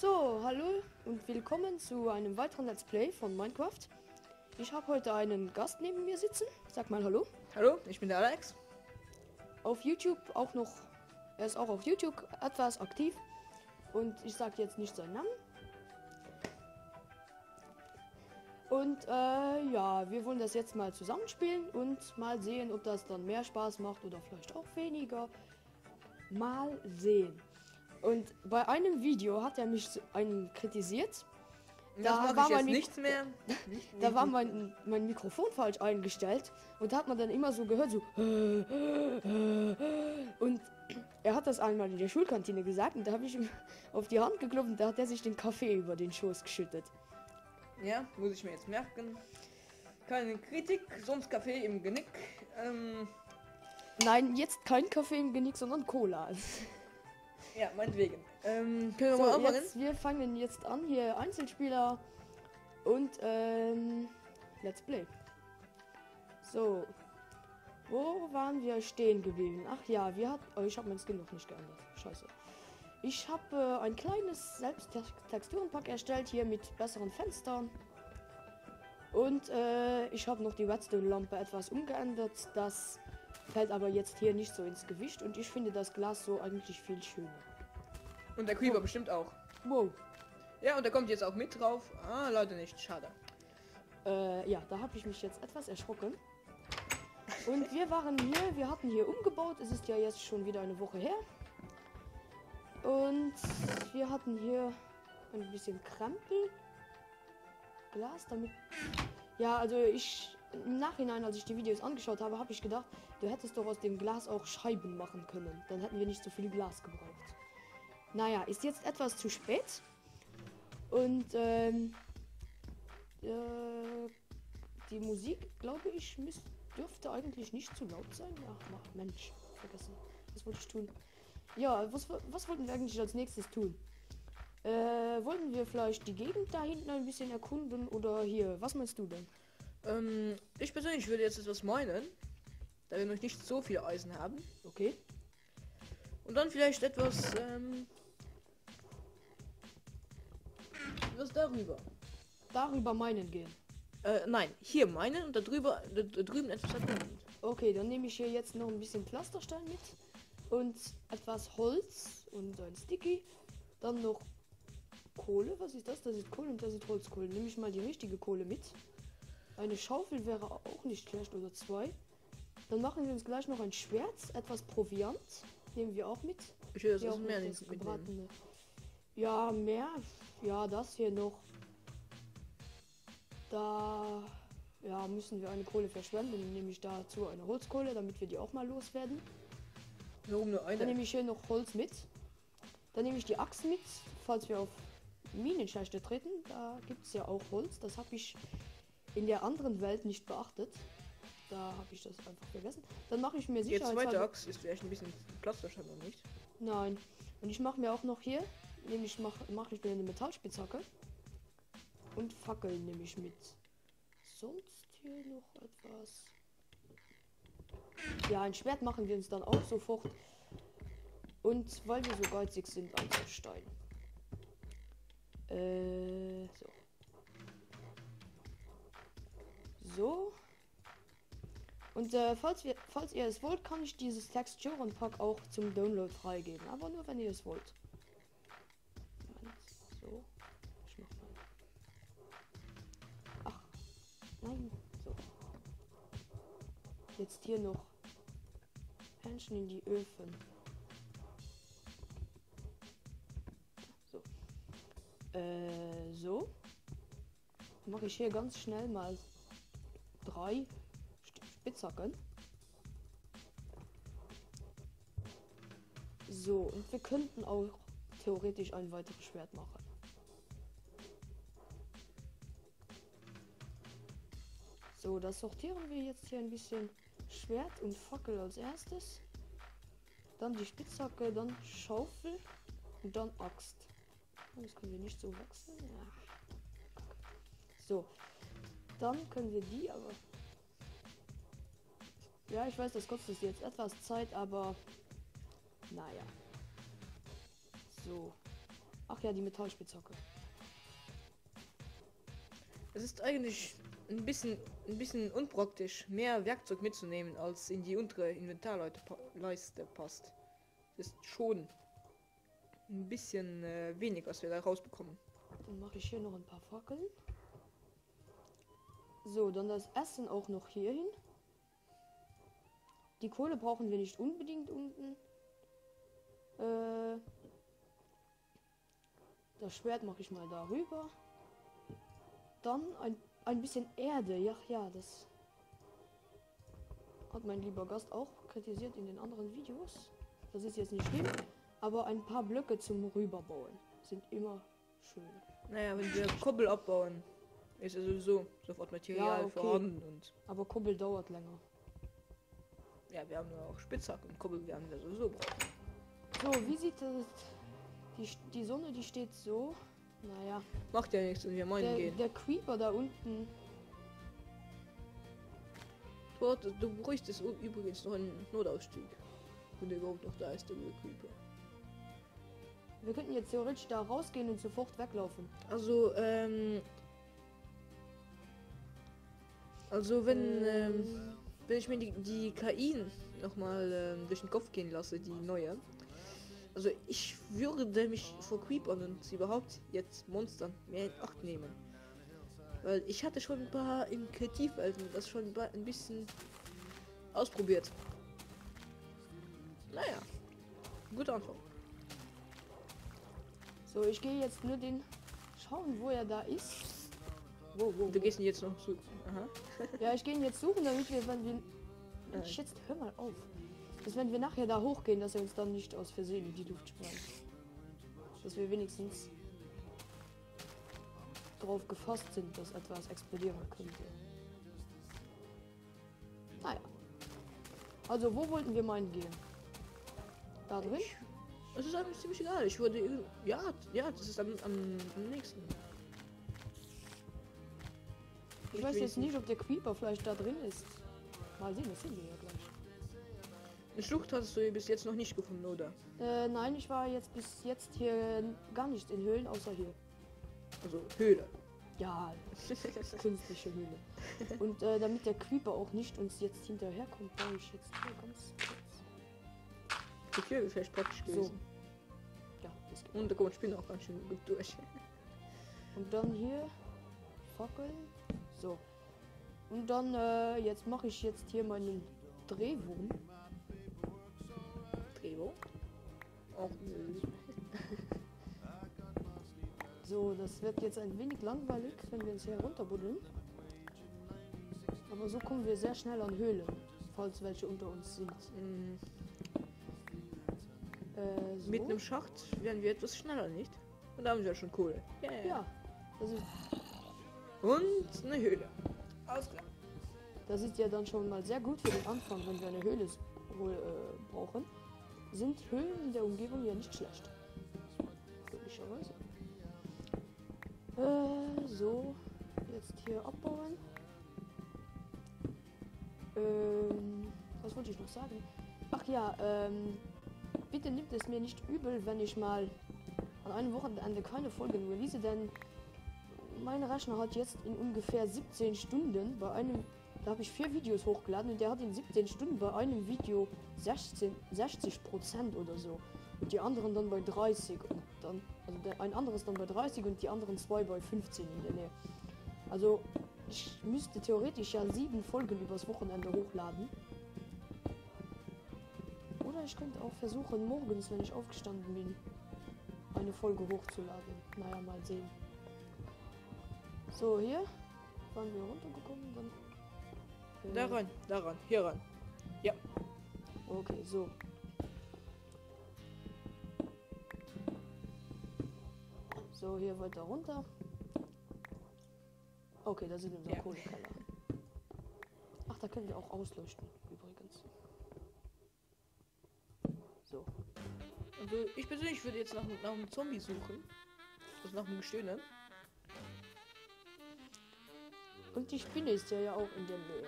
So, hallo und willkommen zu einem weiteren Let's Play von Minecraft. Ich habe heute einen Gast neben mir sitzen. Sag mal hallo. Hallo, ich bin der Alex. Auf YouTube auch noch, er ist auch auf YouTube etwas aktiv. Und ich sage jetzt nicht seinen Namen. Und ja, wir wollen das jetzt mal zusammenspielen und mal sehen, ob das dann mehr Spaß macht oder vielleicht auch weniger. Mal sehen. Und bei einem Video hat er mich kritisiert. Da war jetzt nichts mehr. Da war mein Mikrofon falsch eingestellt und da hat man dann immer so gehört, so. Und er hat das einmal in der Schulkantine gesagt und da habe ich ihm auf die Hand geklopft und da hat er sich den Kaffee über den Schoß geschüttet. Ja, muss ich mir jetzt merken. Keine Kritik, sonst Kaffee im Genick. Nein, jetzt kein Kaffee im Genick, sondern Cola. Ja, meinetwegen. Können wir So, mal anfangen? wir fangen jetzt an, hier Einzelspieler und Let's Play. So, wo waren wir stehen geblieben? Ach ja, ich habe mein Skin noch nicht geändert. Scheiße. Ich habe ein kleines Selbsttexturenpack erstellt, hier mit besseren Fenstern. Und ich habe noch die Redstone-Lampe etwas umgeändert. Das fällt aber jetzt hier nicht so ins Gewicht und ich finde das Glas so eigentlich viel schöner. Und der Creeper bestimmt auch. Wow. Ja, und der kommt jetzt auch mit drauf. Ah, leider nicht. Schade. Ja, da habe ich mich jetzt etwas erschrocken. Und wir hatten hier umgebaut. Es ist ja jetzt schon wieder eine Woche her. Und wir hatten hier ein bisschen Krempel. Glas damit. Ja, also im Nachhinein, als ich die Videos angeschaut habe, habe ich gedacht, du hättest doch aus dem Glas auch Scheiben machen können. Dann hätten wir nicht so viel Glas gebraucht. Naja, ist jetzt etwas zu spät. Und die Musik, glaube ich, dürfte eigentlich nicht zu laut sein. Ach Mensch, vergessen. Was wollte ich tun? Ja, was wollten wir eigentlich als nächstes tun? Wollten wir vielleicht die Gegend da hinten ein bisschen erkunden oder hier? Was meinst du denn? Ich persönlich würde jetzt etwas meinen, da wir noch nicht so viel Eisen haben. Okay. Und dann vielleicht etwas, was darüber. Darüber meinen gehen. Nein, hier meinen und da drüben etwas erkunden. Okay, dann nehme ich hier jetzt noch ein bisschen Pflasterstein mit und etwas Holz und ein Sticky. Dann noch Kohle. Was ist das? Das ist Kohle und das ist Holzkohle. Nehme ich mal die richtige Kohle mit. Eine Schaufel wäre auch nicht schlecht oder zwei. Dann machen wir uns gleich noch ein Schwert, etwas Proviant. Nehmen wir auch mit. Ich will das Hier aus auch dem noch Meer das nicht gebratene. mitnehmen. Ja, mehr. Ja, das hier noch. Da müssen wir eine Kohle verschwenden. Dann nehme ich dazu eine Holzkohle, damit wir die auch mal loswerden. Warum nur Dann eine? nehme ich hier noch Holz mit. Dann nehme ich die Axt mit, falls wir auf Minenschächte treten. Da gibt es ja auch Holz. Das habe ich in der anderen Welt nicht beachtet. Da habe ich das einfach vergessen. Dann mache ich mir Jetzt zweite sicherheitshalber... Axt ist vielleicht ein bisschen Platz wahrscheinlich nicht. Nein. Und ich mache mir auch noch hier, nämlich mache ich mir eine Metallspitzhacke. Und Fackeln nehme ich mit. Sonst hier noch etwas. Ja, ein Schwert machen wir uns dann auch sofort. Und weil wir so geizig sind, ein Stein. So. So. Und falls ihr es wollt, kann ich dieses Texturenpack auch zum Download freigeben. Aber nur wenn ihr es wollt. Moment, so. Ich mach mal. Ach. Nein. So. Jetzt hier noch Hähnchen in die Öfen. So. So. Mache ich hier ganz schnell mal 3 Spitzhacken. So, und wir könnten auch theoretisch ein weiteres Schwert machen. So, das sortieren wir jetzt hier ein bisschen. Schwert und Fackel als erstes. Dann die Spitzhacke, dann Schaufel und dann Axt. Das können wir nicht so wechseln. Ja. So, dann können wir die aber... Ja, ich weiß, das kostet jetzt etwas Zeit, aber naja. So. Ach ja, die Metallspitzhacke. Es ist eigentlich ein bisschen unpraktisch, mehr Werkzeug mitzunehmen, als in die untere Inventarleiste passt. Das ist schon ein bisschen wenig, was wir da rausbekommen. Dann mache ich hier noch ein paar Fackeln. So, dann das Essen auch noch hier hin. Die Kohle brauchen wir nicht unbedingt unten. Das Schwert mache ich mal darüber. Dann ein bisschen Erde. Ja, das hat mein lieber Gast auch kritisiert in den anderen Videos. Das ist jetzt nicht schlimm, aber ein paar Blöcke zum Rüberbauen sind immer schön. Naja, wenn wir Kobbel abbauen, ist ja sowieso sofort Material Ja, okay. vorhanden. Und Aber Kobbel dauert länger. ja, wir haben ja auch Spitzhacken und Kobbel werden wir sowieso brauchen. So, wie sieht das? Die Sonne, die steht so. Naja. Macht ja nichts, wenn wir meinen gehen. Der Creeper da unten. Du bräuchtest übrigens noch einen Notausstieg. Wenn der überhaupt noch da ist, der Creeper. Wir könnten jetzt theoretisch da rausgehen und sofort weglaufen. Also wenn ich mir die KI nochmal durch den Kopf gehen lasse, die neue. Also ich würde mich vor Creepern und überhaupt jetzt Monstern mehr in Acht nehmen. Weil ich hatte schon ein paar im Kreativwelten das schon ein bisschen ausprobiert. Naja, guter Anfang. So, ich gehe jetzt nur den schauen, wo er da ist. Wo? Du gehst ihn jetzt noch zu. Aha. Ja, ich gehe ihn jetzt suchen, damit wir, wenn wir... Jetzt hör mal auf. Dass wenn wir nachher da hochgehen, dass er uns dann nicht aus Versehen in die Luft sprengt. Dass wir wenigstens darauf gefasst sind, dass etwas explodieren könnte. Naja. Also, wo wollten wir meinen gehen? Da drin? Es ist eigentlich ziemlich egal. Ich würde. Ja, das ist am nächsten. Ich weiß jetzt nicht, ob der Creeper vielleicht da drin ist. Mal sehen, das sehen wir ja gleich. Eine Schlucht hast du bis jetzt noch nicht gefunden, oder? Nein, ich war jetzt bis jetzt hier gar nicht in Höhlen, außer hier. Also Höhle. Ja, künstliche Höhle. Und damit der Creeper auch nicht uns jetzt hinterherkommt, baue ich jetzt hier ganz kurz. Die Tür ist vielleicht praktisch gewesen. So. Ja, das geht. Und da kommt Spinne auch ganz schön gut durch. Und dann hier Fackeln. So. Und dann jetzt mache ich jetzt hier meinen Drehwurm. Drehwurm? Auch So, das wird jetzt ein wenig langweilig, wenn wir uns hier runterbuddeln. Aber so kommen wir sehr schnell an Höhlen, falls welche unter uns sind. So. Mit einem Schacht werden wir etwas schneller, nicht? Und da haben wir schon Kohle. Yeah. Ja, das ist, Und eine Höhle. Alles klar. das ist ja dann schon mal sehr gut für den Anfang, wenn wir eine Höhle brauchen. Sind Höhlen in der Umgebung ja nicht schlecht. Glücklicherweise. So, jetzt hier abbauen. Was wollte ich noch sagen? Ach ja, bitte nimmt es mir nicht übel, wenn ich mal an einem Wochenende keine Folgen release, denn mein Rechner hat jetzt in ungefähr 17 Stunden da habe ich 4 Videos hochgeladen und der hat in 17 Stunden bei einem Video 60% oder so. Und die anderen dann bei 30 und dann, also ein anderes dann bei 30 und die anderen 2 bei 15 in der Nähe. Also ich müsste theoretisch ja 7 Folgen übers Wochenende hochladen. Oder ich könnte auch versuchen, morgens, wenn ich aufgestanden bin, eine Folge hochzuladen. Naja, mal sehen. So, hier waren wir runtergekommen, dann... Daran, hier ran. Ja. Okay, so. So, hier weiter runter. Okay, da sind unser Kohlekeller. Ach, da können wir auch ausleuchten, übrigens. So. Also ich persönlich würde jetzt nach einem Zombie suchen. Also nach einem Gestöhne. Und die Spinne ist ja auch in der Nähe.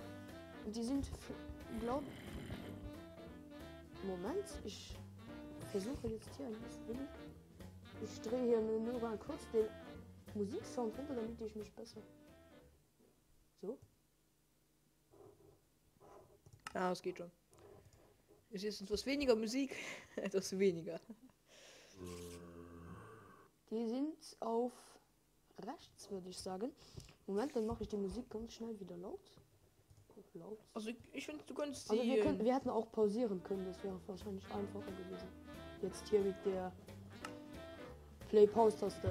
Und die sind, Moment, ich versuche jetzt hier ein bisschen. Ich drehe hier nur mal kurz den Musiksound runter, damit ich mich besser. So. Ja, es geht schon. Ist jetzt etwas weniger Musik, etwas weniger. Die sind auf rechts, würde ich sagen. Moment, dann mache ich die Musik ganz schnell wieder laut. Laut. Also ich finde, du kannst Also die... wir hätten auch pausieren können, das wäre wahrscheinlich einfacher gewesen. Jetzt hier mit der Play-Pause-Taste.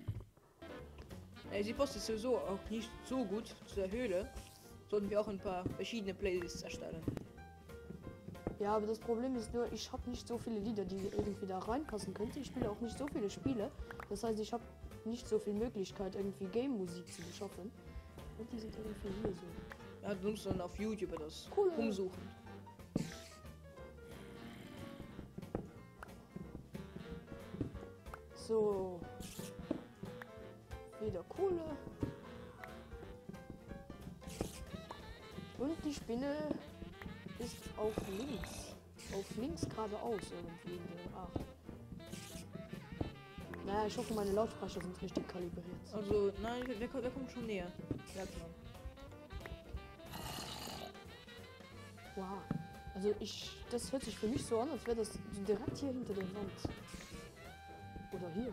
Sie passt jetzt sowieso auch nicht so gut zu der Höhle. Sollten wir auch ein paar verschiedene Playlists erstellen. Ja, aber das Problem ist nur, ich habe nicht so viele Lieder, die irgendwie da reinpassen könnten. Ich spiele auch nicht so viele Spiele. Das heißt, ich habe nicht so viel Möglichkeit, irgendwie Game-Musik zu beschaffen. Und die sind irgendwie hier so. Ja, du musst dann auf YouTube das Cool. umsuchen. So. Wieder Kohle. Und die Spinne ist auf links. Auf links geradeaus irgendwie. Ach. Naja, ich hoffe, meine Lautsprecher sind richtig kalibriert. Also, nein, der kommt schon näher. Merkt man. Wow. Also das hört sich für mich so an, als wäre das direkt hier hinter der Wand. Oder hier.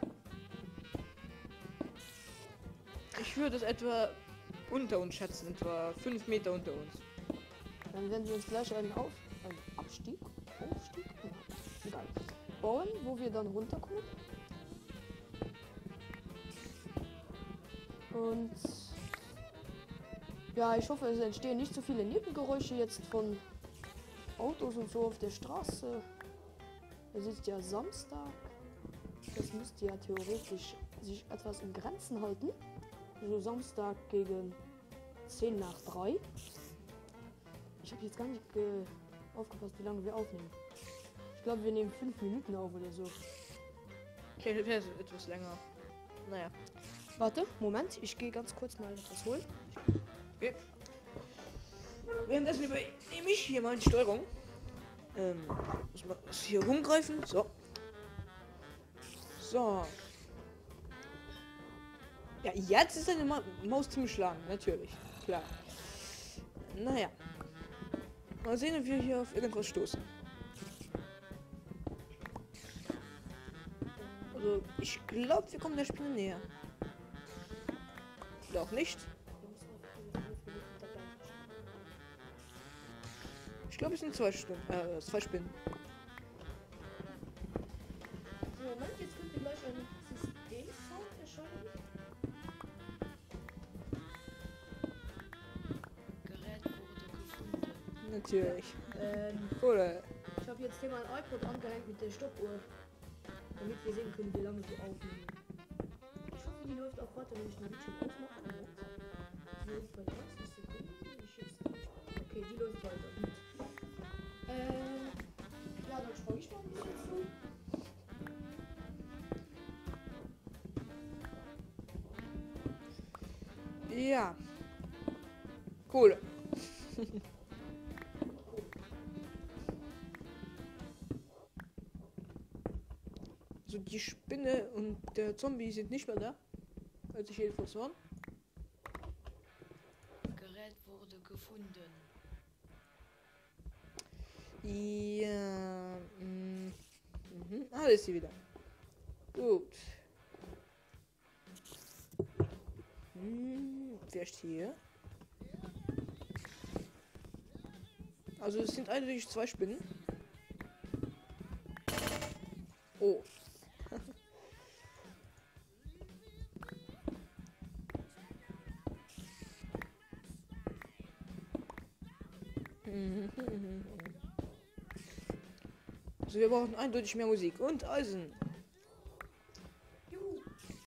Ich würde es etwa unter uns schätzen, etwa 5 Meter unter uns. Dann werden wir uns gleich einen Aufstieg, egal, bauen, wo wir dann runterkommen. Und ja, ich hoffe, es entstehen nicht so viele Nebengeräusche jetzt von Autos und so auf der Straße. Es ist ja Samstag. Das müsste ja theoretisch sich etwas in Grenzen halten. So Samstag gegen 10 nach 3. Ich habe jetzt gar nicht aufgepasst, wie lange wir aufnehmen. Ich glaube, wir nehmen 5 Minuten auf oder so. Okay, das ist etwas länger. Naja. Warte, Moment, ich gehe ganz kurz mal etwas holen. Okay. Währenddessen übernehme ich hier mal die Steuerung. Muss man das hier rumgreifen. So. So. Ja, jetzt ist eine Maus zum Schlagen, natürlich. Klar. Naja. Mal sehen, ob wir hier auf irgendwas stoßen. Also, ich glaube, wir kommen der Spinne näher. Oder auch nicht. Ich glaube, es sind 2 Spinnen. Moment, jetzt könnte gleich ein System-Sound erscheinen. Gerät wurde gefunden. Natürlich. Ähm, Oder? Ich habe jetzt hier mein iPod angehängt mit der Stoppuhr, damit wir sehen können, wie lange wir aufnehmen. Ich hoffe, die läuft auch weiter, wenn ich den Bildschirm ausmache. Die läuft bei 30 Sekunden. Okay, die läuft weiter. Gut. Ja, dann schaue ich mal ein bisschen zu. Ja. Cool. Also die Spinne und der Zombie sind nicht mehr da. Als ich jedenfalls war. Gerät wurde gefunden. Ja. Ah, da ist sie wieder. Gut. Vielleicht hier. Also es sind eindeutig 2 Spinnen. Oh. Also wir brauchen eindeutig mehr Musik und Eisen.